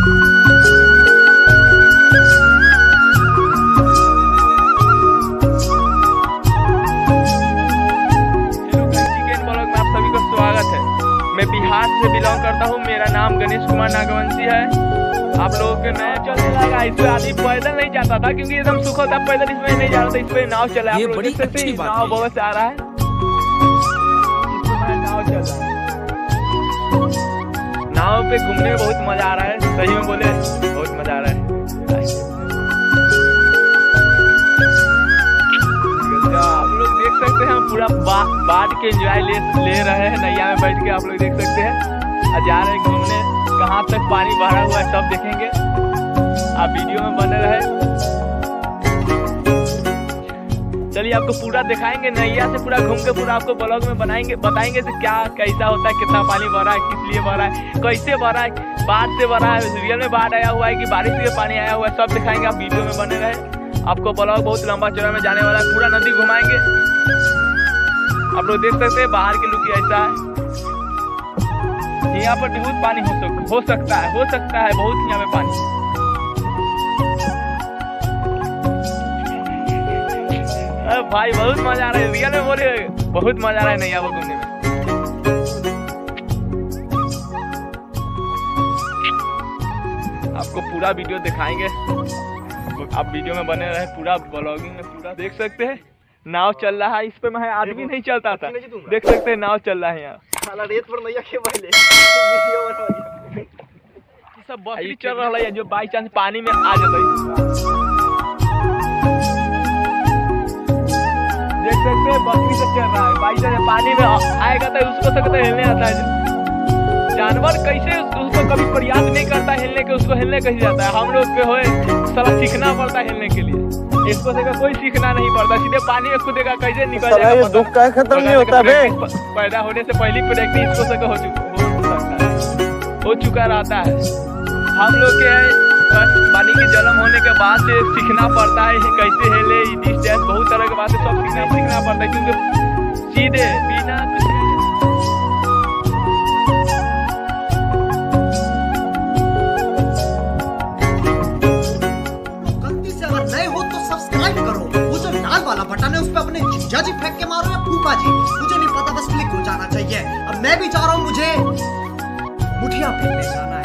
मैं बिहार से बिलोंग करता हूँ। मेरा नाम गणेश कुमार नागवंशी है। आप लोगों के नाव चलने लगा। इसमें आदमी पैदल नहीं जाता था क्योंकि एकदम सुख होता, पैदल इसमें नहीं जा रहा था। इस पे नाव चला। ये बड़ी अच्छी बात है। नाव बहुत से आ रहा है। इसमें नाव चल रहा है। नाव पे घूमने में बहुत मजा आ रहा है। सही में बोले बहुत मजा आ रहा है। आप लोग देख सकते हैं हम पूरा बाढ़ के एंजॉय ले रहे हैं। नैया में बैठ के आप लोग देख सकते हैं। जा रहे हैं घूमने। कहाँ तक पानी भरा हुआ है सब देखेंगे। आप वीडियो में बने रहे। चलिए आपको पूरा दिखाएंगे। नैया से पूरा घूम के पूरा आपको ब्लॉग में बताएंगे कि क्या कैसा होता है, कितना पानी भरा है, किस लिए भरा है, कैसे भरा है, बाढ़ से भरा है, रियल में बाढ़ आया हुआ है कि बारिश से पानी आया हुआ है, सब दिखाएंगे। आप वीडियो में बने रहे। आपको ब्लॉग बहुत लंबा चौड़ा में जाने वाला है। पूरा नदी घुमाएंगे। आप लोग देख सकते हैं बाहर की लुक ऐसा है। यहाँ पर बहुत पानी हो सकता है बहुत यहाँ पे पानी। भाई बहुत मजा आ रहा है। रियल में बोले बहुत मजा आ रहा है नैया वो घूमने में। आपको पूरा वीडियो दिखाएंगे। आप वीडियो में बने रहे। पूरा ब्लॉगिंग में पूरा देख सकते हैं। नाव चल रहा है। इस पे मैं आदमी नहीं चलता था। देख सकते हैं नाव चल रहा है यहाँ। रेत पर नैया के पहले सब बकरी चल रहा है जो बाई चांस पानी में आ जाता है। देख सकते हैं बकरी से चल रहा है। बाई चांस पानी में आएगा तो उसको सकते हिलने आता है। जानवर कैसे उसको कभी प्रयास नहीं करता हिलने के, उसको हिलने कैसे जाता है। हम लोग के होए साला सीखना पड़ता है हिलने के लिए। इसको से कोई सीखना नहीं पड़ता। सीधे पानी में कूदेगा कैसे निकल जाएगा। दुख का खत्म नहीं होता बे। पैदा होने से पहली प्रैक्टिस इसको से हो चुका रहता है। हम लोग के बस पानी के जन्म होने के बाद से सीखना पड़ता है कैसे हिले, डिस्टेंस, बहुत तरह के बातें सब सीखना पड़ता है क्योंकि सीधे बिना वाला बटन है उस पे अपने जीजा जी फेंक के मारो या फूफा जी, मुझे नहीं पता, बस क्लिक हो जाना चाहिए। अब मैं भी जा रहा हूँ, मुझे मुठिया फेंकने जाना है।